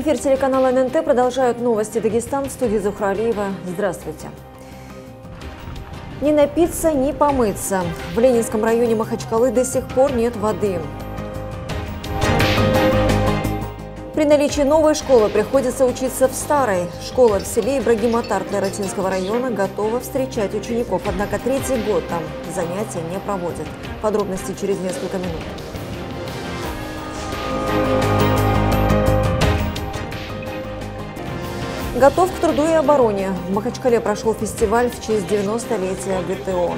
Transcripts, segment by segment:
Эфир телеканала ННТ продолжают новости Дагестан. В студии Зухра Алиева. Здравствуйте. Не напиться, не помыться. В Ленинском районе Махачкалы до сих пор нет воды. При наличии новой школы приходится учиться в старой. Школа в селе Ибрагим-Атар Тлератинского района готова встречать учеников, однако третий год там занятия не проводят. Подробности через несколько минут. Готов к труду и обороне. В Махачкале прошел фестиваль в честь 90-летия ГТО.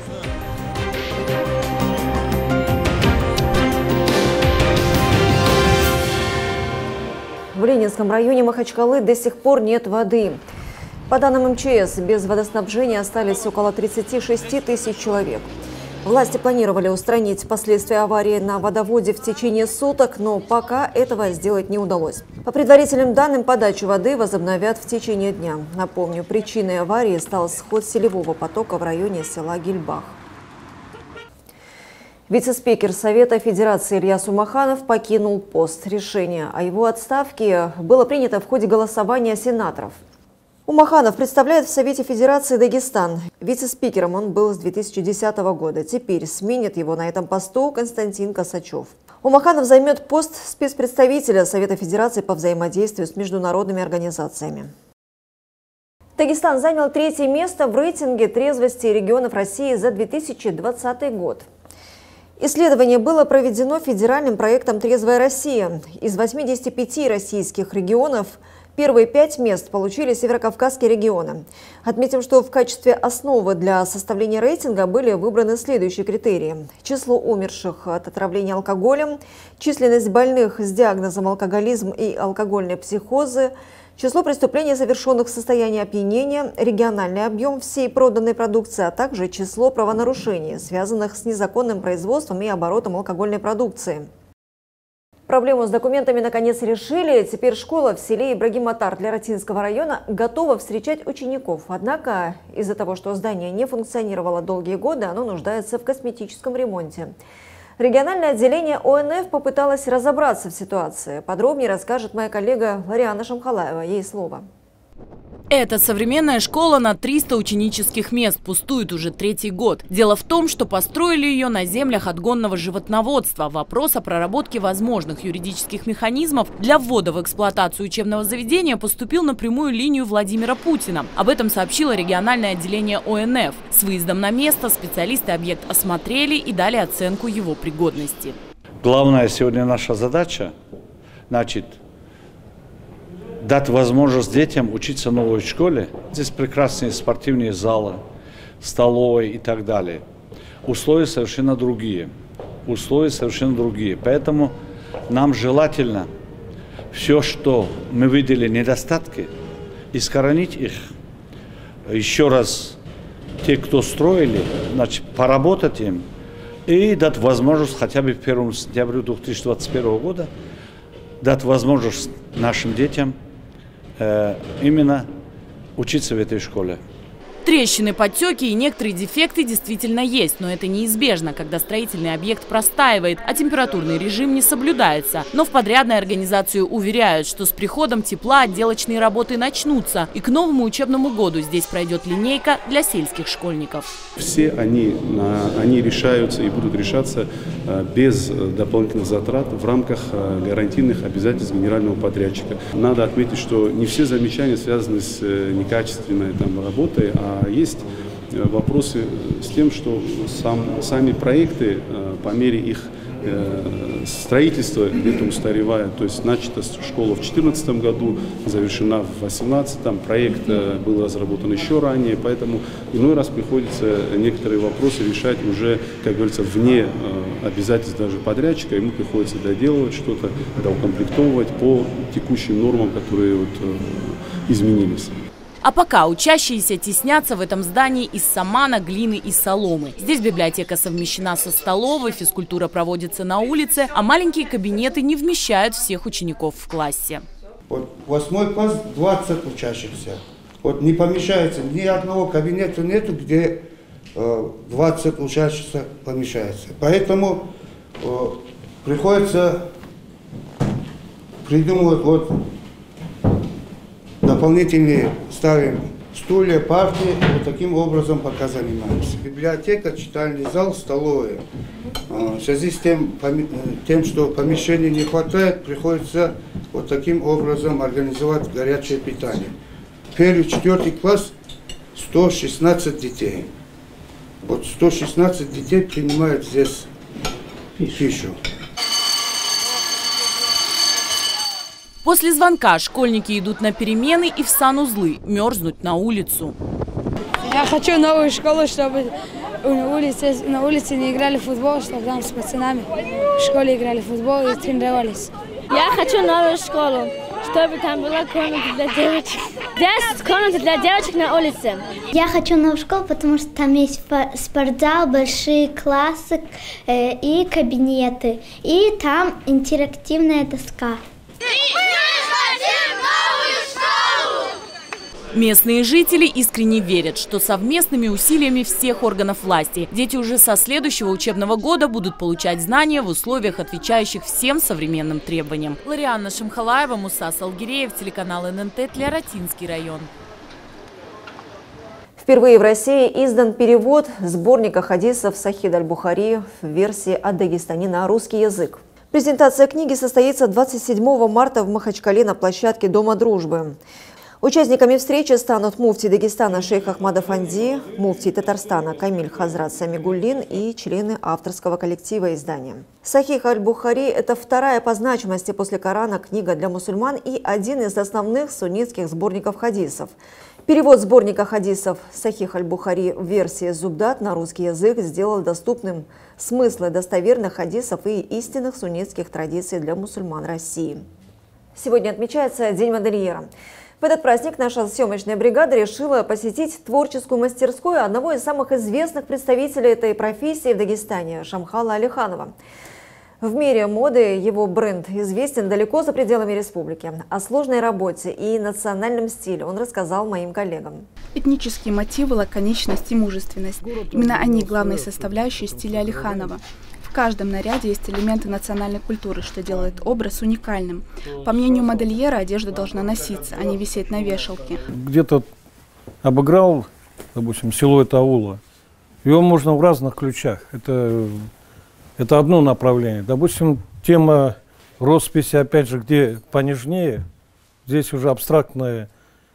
В Ленинском районе Махачкалы до сих пор нет воды. По данным МЧС, без водоснабжения остались около 36 тысяч человек. Власти планировали устранить последствия аварии на водоводе в течение суток, но пока этого сделать не удалось. По предварительным данным, подачу воды возобновят в течение дня. Напомню, причиной аварии стал сход селевого потока в районе села Гильбах. Вице-спикер Совета Федерации Ильяс Умаханов покинул пост. Решение о его отставке было принято в ходе голосования сенаторов. Умаханов представляет в Совете Федерации Дагестан. Вице-спикером он был с 2010 года. Теперь сменит его на этом посту Константин Косачев. Умаханов займет пост спецпредставителя Совета Федерации по взаимодействию с международными организациями. Дагестан занял третье место в рейтинге трезвости регионов России за 2020 год. Исследование было проведено федеральным проектом «Трезвая Россия». Из 85 российских регионов первые 5 мест получили северокавказские регионы. Отметим, что в качестве основы для составления рейтинга были выбраны следующие критерии: число умерших от отравления алкоголем, численность больных с диагнозом алкоголизм и алкогольные психозы, число преступлений, совершенных в состоянии опьянения, региональный объем всей проданной продукции, а также число правонарушений, связанных с незаконным производством и оборотом алкогольной продукции. Проблему с документами наконец решили. Теперь школа в селе Ибрагим-Атар Тлератинского района готова встречать учеников. Однако из-за того, что здание не функционировало долгие годы, оно нуждается в косметическом ремонте. Региональное отделение ОНФ попыталось разобраться в ситуации. Подробнее расскажет моя коллега Лариана Шамхалаева. Ей слово. Эта современная школа на 300 ученических мест пустует уже третий год. Дело в том, что построили ее на землях отгонного животноводства. Вопрос о проработке возможных юридических механизмов для ввода в эксплуатацию учебного заведения поступил на прямую линию Владимира Путина. Об этом сообщило региональное отделение ОНФ. С выездом на место специалисты объект осмотрели и дали оценку его пригодности. Главная сегодня наша задача, дать возможность детям учиться в новой школе. Здесь прекрасные спортивные залы, столовые и так далее. Условия совершенно другие. Поэтому нам желательно все, что мы видели недостатки, искоренить их. Еще раз, те, кто строили, поработать им и дать возможность хотя бы к 1 сентября 2021 года дать возможность нашим детям именно учиться в этой школе. Трещины, подтеки и некоторые дефекты действительно есть, но это неизбежно, когда строительный объект простаивает, а температурный режим не соблюдается. Но в подрядной организации уверяют, что с приходом тепла отделочные работы начнутся, и к новому учебному году здесь пройдет линейка для сельских школьников. Все они решаются и будут решаться без дополнительных затрат в рамках гарантийных обязательств генерального подрядчика. Надо отметить, что не все замечания связаны с некачественной работой, а есть вопросы с тем, что сами проекты по мере их строительства где-то устаревают. То есть начата школа в 2014 году, завершена в 2018, проект был разработан еще ранее, поэтому иной раз приходится некоторые вопросы решать уже, как говорится, вне обязательств даже подрядчика. Ему приходится доделывать что-то, доукомплектовывать по текущим нормам, которые изменились. А пока учащиеся теснятся в этом здании из самана, глины и соломы. Здесь библиотека совмещена со столовой, физкультура проводится на улице, а маленькие кабинеты не вмещают всех учеников в классе. 8 класс 20 учащихся. Не помещается, ни одного кабинета нету, где 20 учащихся помещается. Поэтому приходится придумывать дополнительные ставим стулья, парки, вот таким образом пока занимаемся. Библиотека, читальный зал, столовая. В связи с тем, что помещений не хватает, приходится вот таким образом организовать горячее питание. Первый, 4 класс 116 детей. Вот 116 детей принимают здесь пищу. После звонка школьники идут на перемены и в санузлы, мерзнуть на улицу. Я хочу новую школу, чтобы на улице не играли в футбол, чтобы там с пацанами в школе играли в футбол и тренировались. Я хочу новую школу, чтобы там была комната для девочек. Здесь комната для девочек на улице. Я хочу новую школу, потому что там есть спортзал, большие классы и кабинеты. И там интерактивная доска. Местные жители искренне верят, что совместными усилиями всех органов власти дети уже со следующего учебного года будут получать знания в условиях, отвечающих всем современным требованиям. Ларианна Шамхалаева, Муса Салгиреев, телеканал ННТ, Тлератинский район. Впервые в России издан перевод сборника хадисов Сахиха аль-Бухари в версии о Дагестане на русский язык. Презентация книги состоится 27 марта в Махачкале на площадке Дома дружбы. Участниками встречи станут муфтий Дагестана шейх Ахмад Афанди, муфтий Татарстана Камиль Хазрат Самигуллин и члены авторского коллектива издания. Сахих аль-Бухари – это вторая по значимости после Корана книга для мусульман и один из основных суннитских сборников хадисов. Перевод сборника хадисов Сахих аль-Бухари в версии Зубдат на русский язык сделал доступным смыслы достоверных хадисов и истинных суннитских традиций для мусульман России. Сегодня отмечается День модельера. В этот праздник наша съемочная бригада решила посетить творческую мастерскую одного из самых известных представителей этой профессии в Дагестане – Шамхала Алиханова. В мире моды его бренд известен далеко за пределами республики. О сложной работе и национальном стиле он рассказал моим коллегам. Этнические мотивы, лаконичность и мужественность. Именно они главные составляющие стиля Алиханова. В каждом наряде есть элементы национальной культуры, что делает образ уникальным. По мнению модельера, одежда должна носиться, а не висеть на вешалке. Где-то обыграл, допустим, силуэт аула. Его можно в разных ключах. Это одно направление. Допустим, тема росписи, опять же, где понежнее, здесь уже абстрактное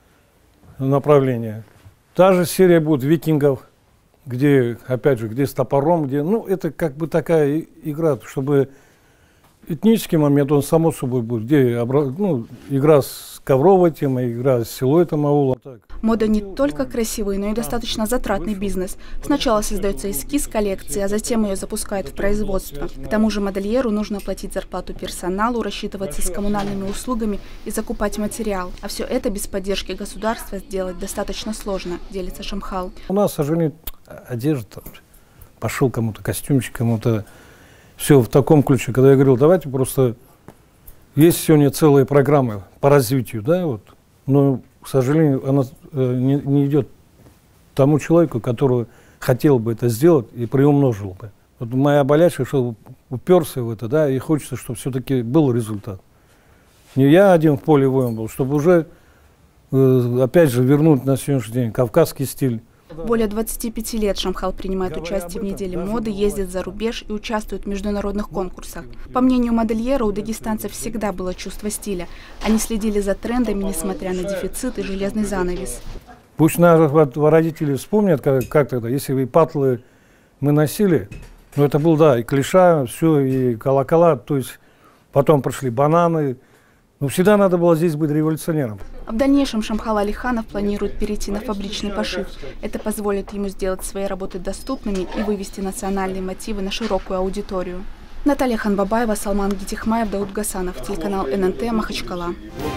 направление. Та же серия будет викингов, где, опять же, где с топором, где, ну, это как бы такая игра, чтобы этнический момент, он само собой будет, где, ну, игра с ковровой темой, игра с силуэтом аула. Мода не только красивый, но и достаточно затратный бизнес. Сначала создается эскиз коллекции, а затем ее запускают в производство. К тому же модельеру нужно платить зарплату персоналу, рассчитываться с коммунальными услугами и закупать материал. А все это без поддержки государства сделать достаточно сложно, делится Шамхал. У нас, к сожалению, одежда, пошел кому-то костюмчик, кому-то все в таком ключе. Когда я говорил, давайте просто, есть сегодня целые программы по развитию, да, вот, но, к сожалению, она не идет тому человеку, который хотел бы это сделать и приумножил бы. Вот моя болячка, что уперся в это, да, и хочется, чтобы все-таки был результат. Не я один в поле воин был, чтобы уже, опять же, вернуть на сегодняшний день кавказский стиль. Более 25 лет Шамхал принимает участие в неделе моды, ездит за рубеж и участвует в международных конкурсах. По мнению модельера, у дагестанцев всегда было чувство стиля. Они следили за трендами, несмотря на дефицит и железный занавес. Пусть наши родители вспомнят, как тогда, если и патлы мы носили, но это был, да, и клиша, все, и колокола, то есть потом пришли бананы. Но всегда надо было здесь быть революционером. В дальнейшем Шамхал Алиханов планирует перейти на фабричный пошив. Это позволит ему сделать свои работы доступными и вывести национальные мотивы на широкую аудиторию. Наталья Ханбабаева, Салман Гитихмаев, Дауд Гасанов, телеканал ННТ, Махачкала.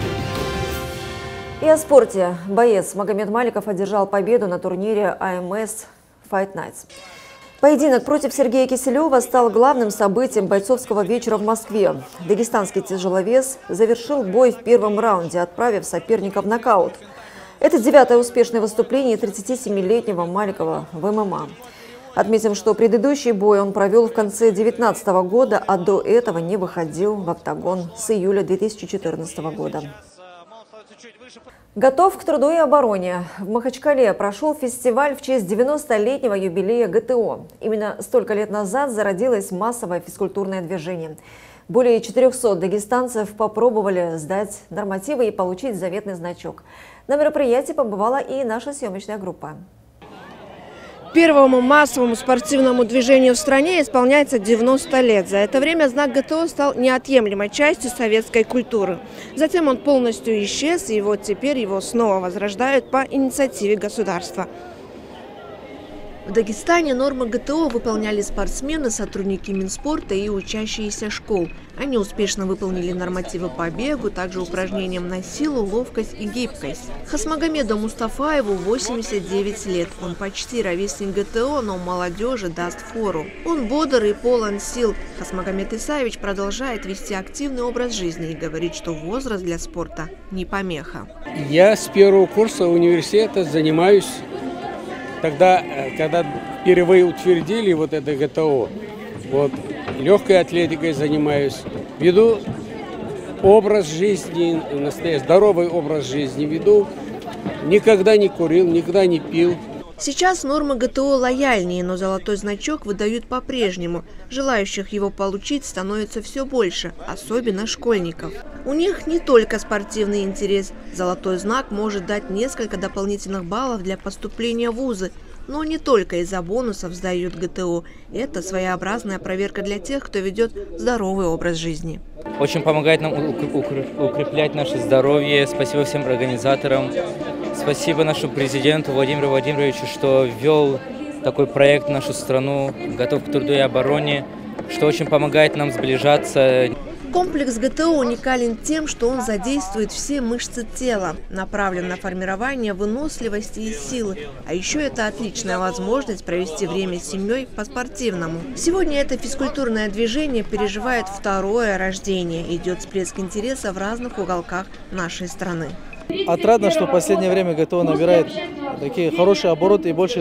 И о спорте. Боец Магомед Маликов одержал победу на турнире АМС Fight Nights. Поединок против Сергея Киселева стал главным событием бойцовского вечера в Москве. Дагестанский тяжеловес завершил бой в первом раунде, отправив соперника в нокаут. Это 9-е успешное выступление 37-летнего Маликова в ММА. Отметим, что предыдущий бой он провел в конце 2019 года, а до этого не выходил в октагон с июля 2014 года. Готов к труду и обороне. В Махачкале прошел фестиваль в честь 90-летнего юбилея ГТО. Именно столько лет назад зародилось массовое физкультурное движение. Более 400 дагестанцев попробовали сдать нормативы и получить заветный значок. На мероприятии побывала и наша съемочная группа. Первому массовому спортивному движению в стране исполняется 90 лет. За это время знак ГТО стал неотъемлемой частью советской культуры. Затем он полностью исчез, и вот теперь его снова возрождают по инициативе государства. В Дагестане нормы ГТО выполняли спортсмены, сотрудники Минспорта и учащиеся школ. Они успешно выполнили нормативы по бегу, также упражнениям на силу, ловкость и гибкость. Хасмагомеду Мустафаеву 89 лет. Он почти ровесник ГТО, но молодежи даст фору. Он бодр и полон сил. Хасмагомед Исаевич продолжает вести активный образ жизни и говорит, что возраст для спорта не помеха. Я с первого курса университета занимаюсь. Тогда, когда впервые утвердили вот это ГТО, вот, легкой атлетикой занимаюсь, веду образ жизни, здоровый образ жизни веду, никогда не курил, никогда не пил. Сейчас нормы ГТО лояльнее, но золотой значок выдают по-прежнему. Желающих его получить становится все больше, особенно школьников. У них не только спортивный интерес. Золотой знак может дать несколько дополнительных баллов для поступления в вузы. Но не только из-за бонусов сдают ГТО. Это своеобразная проверка для тех, кто ведет здоровый образ жизни. Очень помогает нам укреплять наше здоровье. Спасибо всем организаторам. Спасибо нашему президенту Владимиру Владимировичу, что ввел такой проект в нашу страну «Готов к труду и обороне», что очень помогает нам сближаться. Комплекс ГТО уникален тем, что он задействует все мышцы тела, направлен на формирование выносливости и силы. А еще это отличная возможность провести время с семьей по-спортивному. Сегодня это физкультурное движение переживает второе рождение. Идет всплеск интереса в разных уголках нашей страны. Отрадно, что в последнее время ГТО набирает такие хорошие обороты, и больше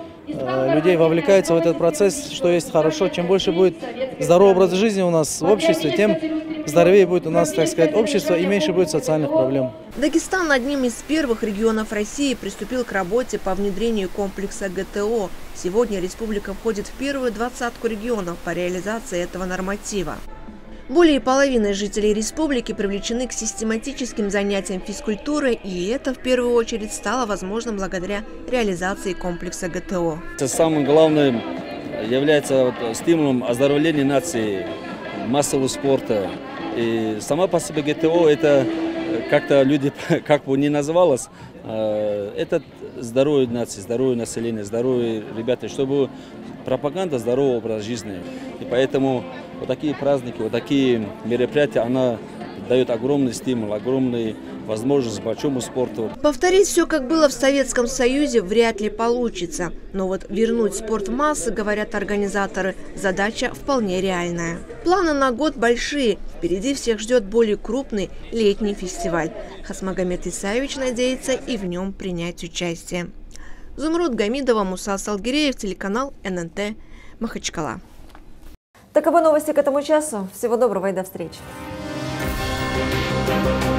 людей вовлекается в этот процесс, что есть хорошо. Чем больше будет здоровый образ жизни у нас в обществе, тем здоровее будет у нас, так сказать, общество и меньше будет социальных проблем. Дагестан одним из первых регионов России приступил к работе по внедрению комплекса ГТО. Сегодня республика входит в первую двадцатку регионов по реализации этого норматива. Более половины жителей республики привлечены к систематическим занятиям физкультуры, и это в первую очередь стало возможным благодаря реализации комплекса ГТО. Самым главным является стимулом оздоровления нации, массового спорта. И сама по себе ГТО, это как-то люди, как бы ни называлось, это здоровье нации, здоровье населения, здоровье ребята, чтобы пропаганда здорового образа жизни. И поэтому вот такие праздники, вот такие мероприятия, она дает огромный стимул, огромную возможность большому спорту. Повторить все, как было в Советском Союзе, вряд ли получится. Но вот вернуть спорт в массы, говорят организаторы, задача вполне реальная. Планы на год большие. Впереди всех ждет более крупный летний фестиваль. Хасмагомед Исаевич надеется и в нем принять участие. Зумруд Гамидова, Муса Салгиреев, телеканал ННТ, Махачкала. Таковы новости к этому часу. Всего доброго и до встречи.